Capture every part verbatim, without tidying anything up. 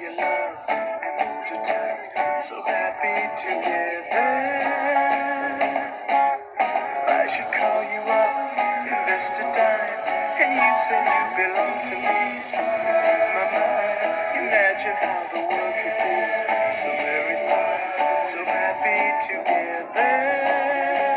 your love and hold you tight. So happy together. I should call you up, invest a dime, and you say you belong to me. So ease my mind. Imagine how the world could be so very fine, so happy together.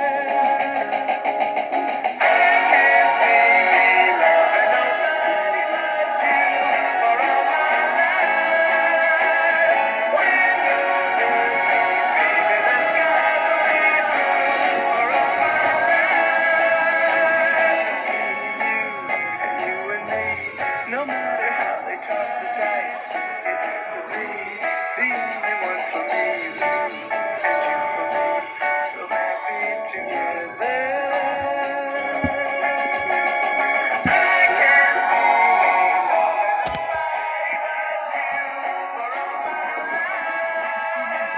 No matter how they toss the dice, it had to be the only one for me is you, and you for me, so happy together. I can't see for all my life.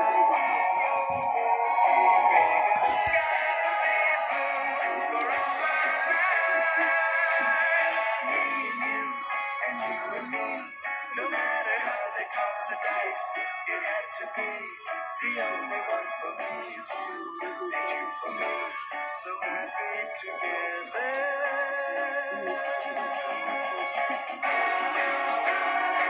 The skies will be blue for all my life. Me and you, and you and me. No matter how they toss the dice, it had to be the only one for me is you, and you for me, so happy together.